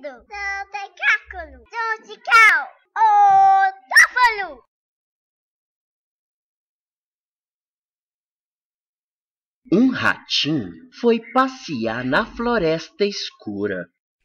Tentáculo, seu tentáculo, musical, otófalo. Um ratinho foi passear na floresta escura.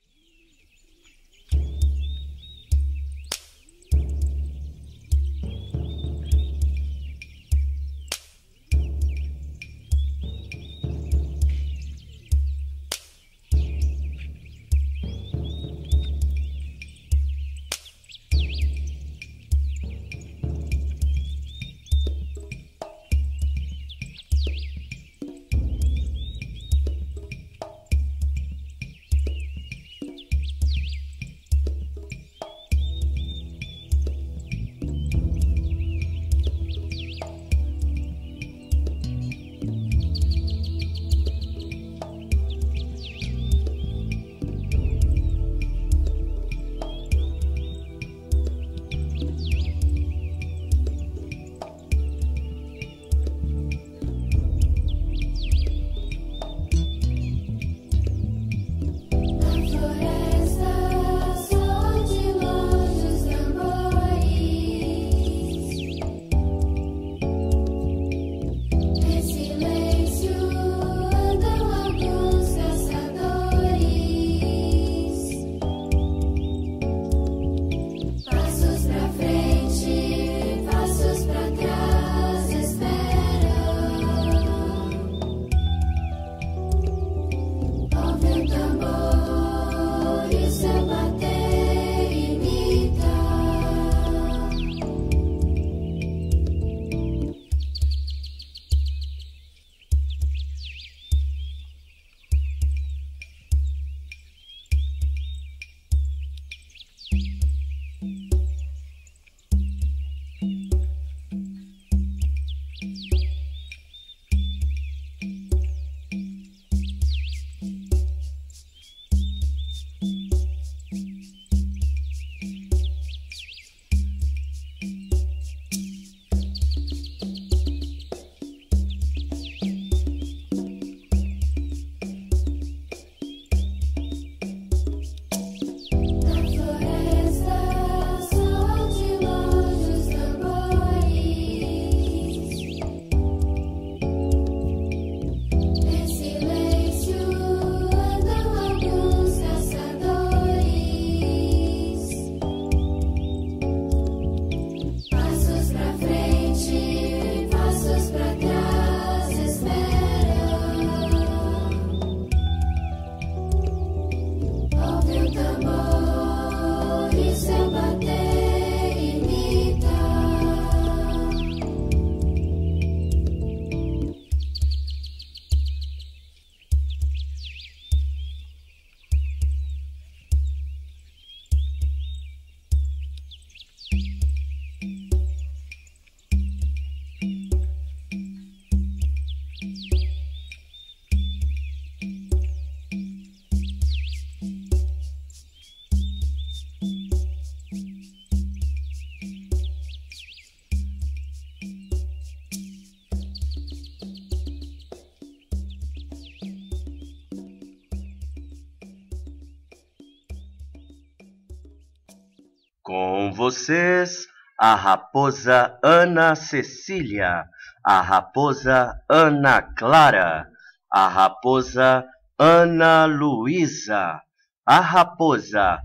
Com vocês, a raposa Ana Cecília, a raposa Ana Clara, a raposa Ana Luísa, a raposa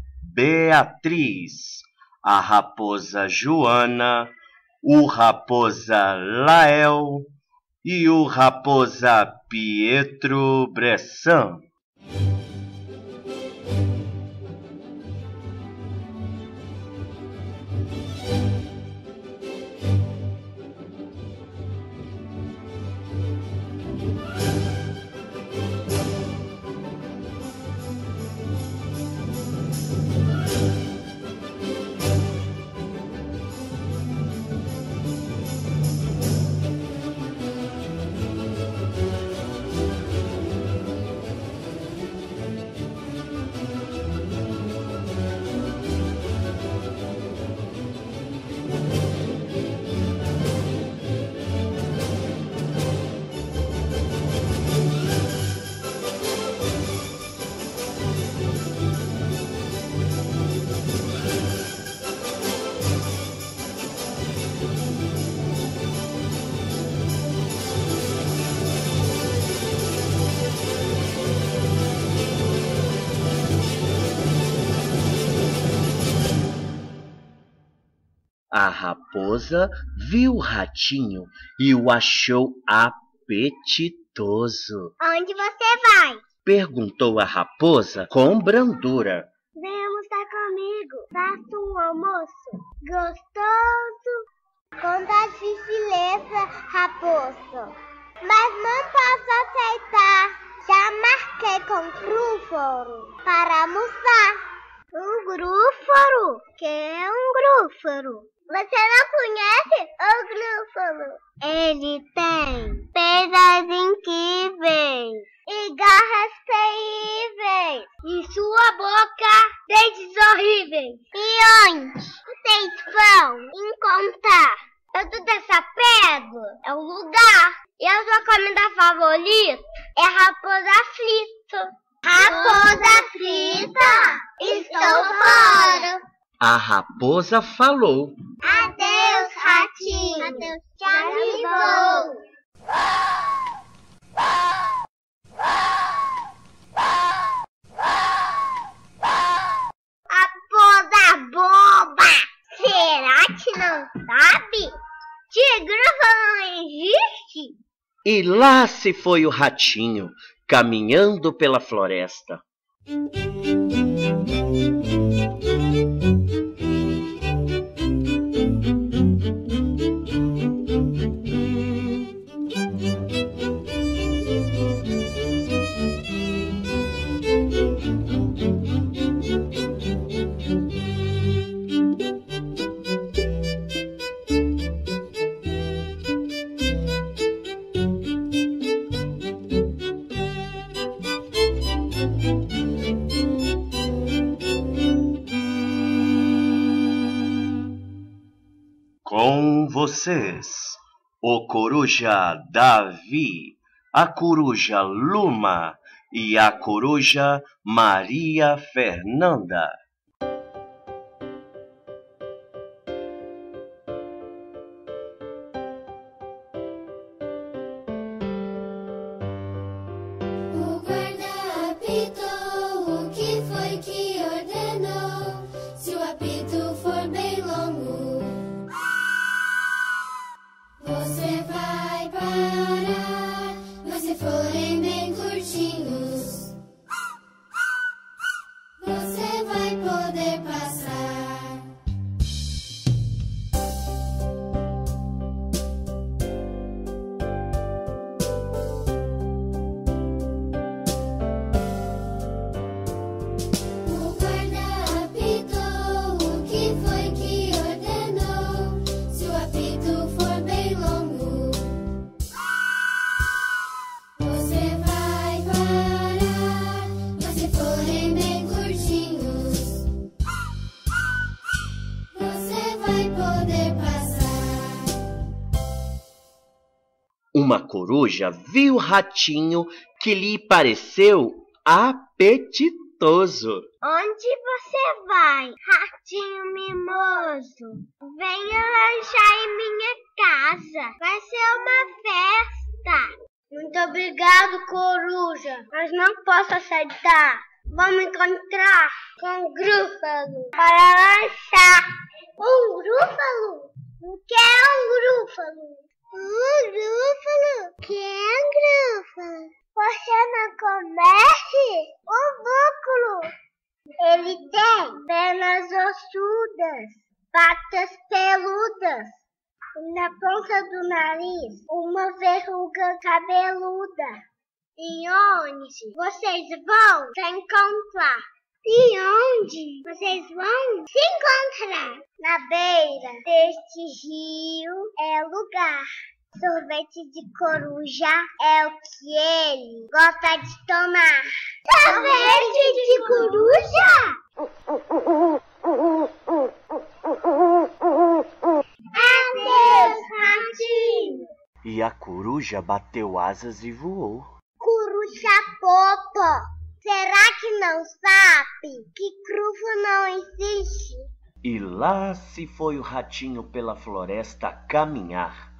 Beatriz, a raposa Joana, o raposa Lael e o raposa Pietro Bressan. A raposa viu o ratinho e o achou apetitoso. Onde você vai? Perguntou a raposa com brandura. Venha almoçar comigo. Faça um almoço gostoso. Com gentileza, raposa. Mas não posso aceitar. Já marquei com o grúfaro para almoçar. Um grúfaro? Que é um grúfaro? Você não conhece o grúfaro? Ele tem penas incríveis e garras terríveis. E sua boca, dentes horríveis. E onde vocês vão encontrar toda essa pedra? É o lugar. E a sua comida favorita é raposa frita. Raposa frita? Estou fora. A raposa falou. Adeus, ratinho. Adeus, já me vou. Raposa boba. Será que não sabe? Tigre não existe? E lá se foi o ratinho, caminhando pela floresta. Com vocês, o coruja Davi, a coruja Luma e a coruja Maria Fernanda. O guarda apitou, o que foi que ordenou? Se o apito for bem longo, você vai parar, mas se forem bem curtinhos, você vai poder passar. O guarda apitou, o que foi que ordenou? Se o apito for bem longo, você vai parar, mas se forem bem curtinhos, você vai poder passar. Uma coruja viu o ratinho que lhe pareceu apetitoso. Onde você vai, ratinho mimoso? Venha lanchar em minha casa. Vai ser uma festa. Muito obrigado, coruja, mas não posso aceitar. Vamos encontrar com o grúfalo para lanchar. Um grúfalo? O que é um grúfalo? Um grúfalo? O que é um grúfalo? Você não conhece o búfalo? Ele tem pernas ossudas, patas peludas, e na ponta do nariz uma verruga cabeluda. E onde vocês vão se encontrar? E onde vocês vão se encontrar? Na beira deste rio é lugar. Sorvete de coruja é o que ele gosta de tomar. Sorvete de coruja? Adeus, ratinho. E a coruja bateu asas e voou. Coruja popo, será que não sabe que grúfalo não existe? E lá se foi o ratinho pela floresta caminhar.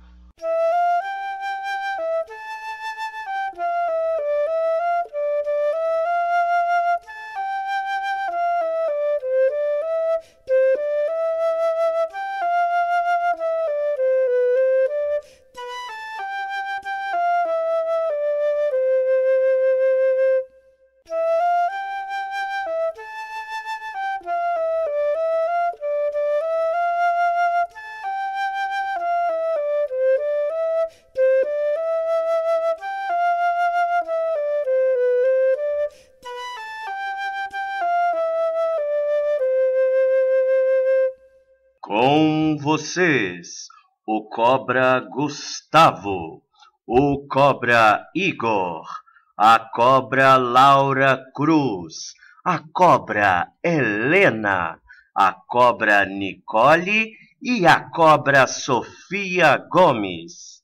Com vocês, o cobra Gustavo, o cobra Igor, a cobra Laura Cruz, a cobra Helena, a cobra Nicole e a cobra Sofia Gomes.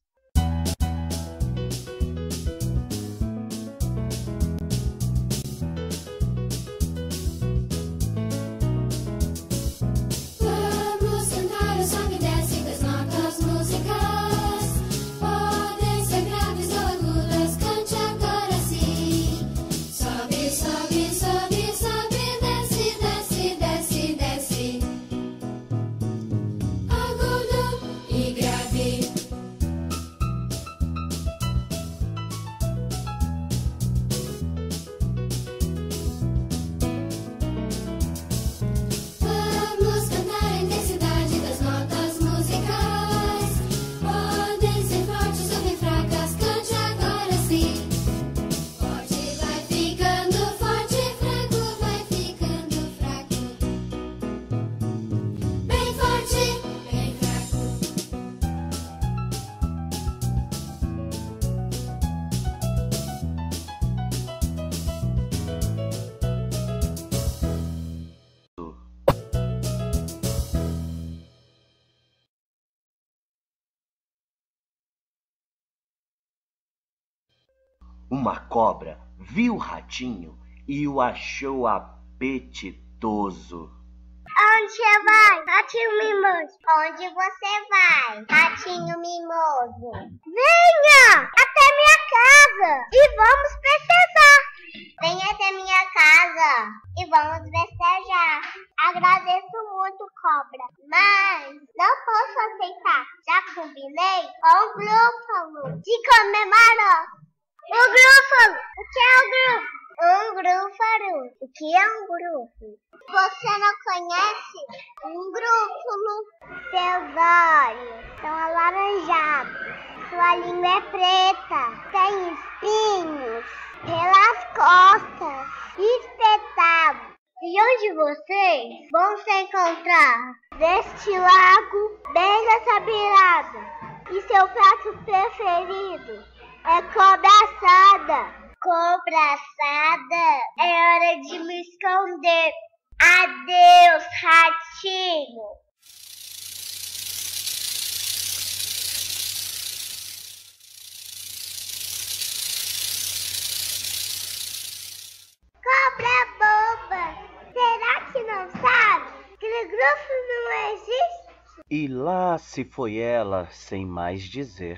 Vamos cantar o sobe e desce das notas musicais. Podem ser graves ou agudas, cante agora sim. Sobe, sobe, sobe, sobe, desce, desce, desce, desce. Agudo e grave. Vamos cantar a intensidade das notas musicais. Podem ser fortes ou bem fracas, cante agora sim. Forte vai ficando forte, fraco vai ficando fraco. Bem forte, bem fraco. Uma cobra viu o ratinho e o achou apetitoso. Onde você vai, ratinho mimoso? Onde você vai, ratinho mimoso? Venha até minha casa e vamos festejar. Venha até minha casa e vamos festejar. Agradeço muito, cobra, mas não posso aceitar. Já combinei com o Grúfalo de comemorar. O Grúfalo! O que é o Grúfalo? Um grúfalo. O que é um grúfalo? Você não conhece um grúfalo? Seus olhos são alaranjados. Sua língua é preta. Tem espinhos pelas costas. Espetado. E onde vocês vão se encontrar? Neste lago, bem nessa beirada. E seu prato preferido é cobra assada. Cobra assada, é hora de me esconder. Adeus, ratinho. Cobra boba, será que não sabe que o grúfalo não existe? E lá se foi ela, sem mais dizer.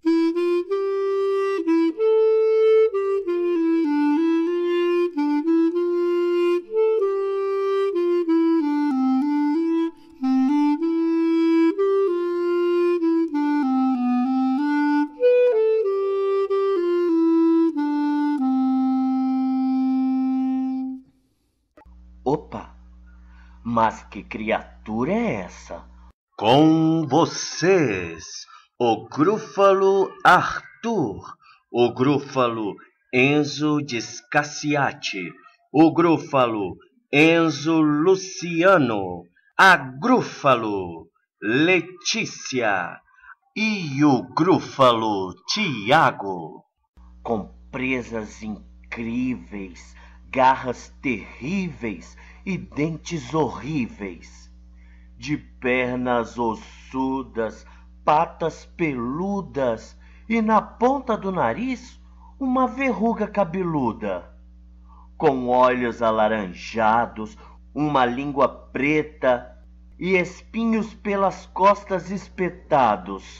Opa! Mas que criatura é essa? Com vocês, o grúfalo Arthur, o grúfalo Enzo Discassiati, o grúfalo Enzo Luciano, a grúfalo Letícia e o grúfalo Tiago. Com presas incríveis, garras terríveis e dentes horríveis, de pernas ossudas, patas peludas e na ponta do nariz uma verruga cabeluda, com olhos alaranjados, uma língua preta e espinhos pelas costas espetados.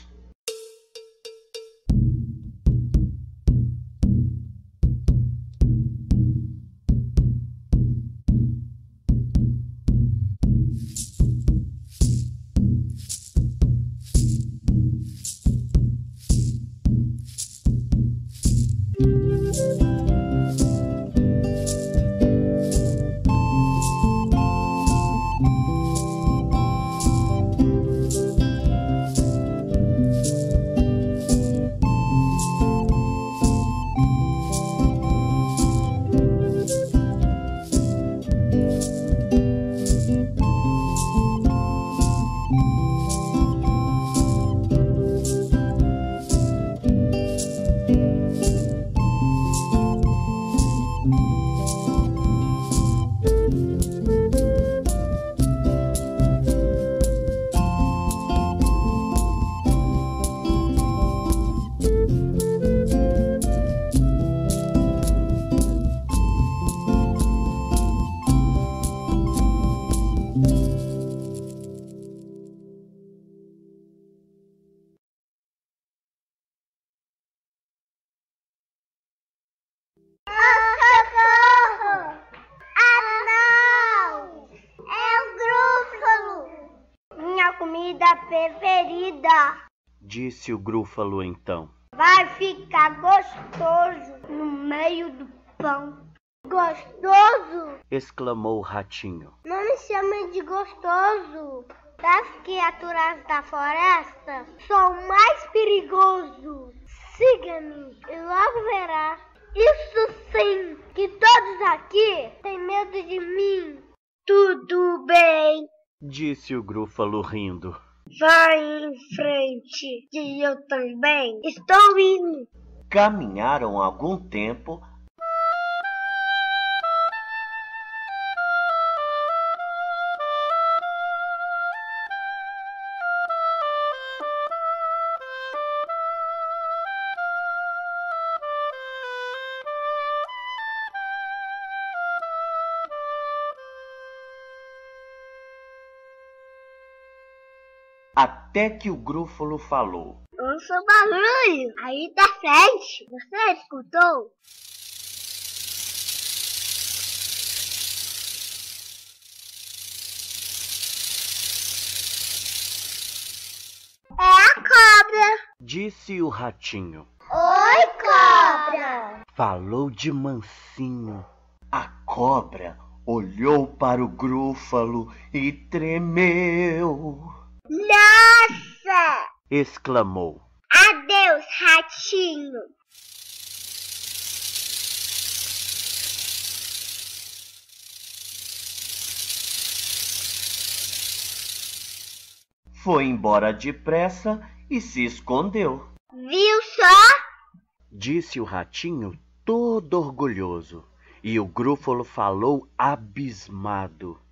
preferida, disse o Grúfalo então. vai ficar gostoso no meio do pão. Gostoso? Exclamou o Ratinho. Não me chame de gostoso. Das criaturas da floresta, sou o mais perigoso. Siga-me e logo verá. Isso sim, que todos aqui têm medo de mim. Tudo bem, Disse o Grúfalo rindo. vai em frente, que eu também estou indo. Caminharam algum tempo até que o Grúfalo falou. Ouça o barulho aí da frente. Você escutou? É a cobra. Disse o Ratinho. Oi, cobra. Falou de mansinho. A cobra olhou para o Grúfalo e tremeu. Nossa! Exclamou. Adeus, ratinho. Foi embora depressa e se escondeu. Viu só? Disse o Ratinho todo orgulhoso. E o Grúfalo falou abismado.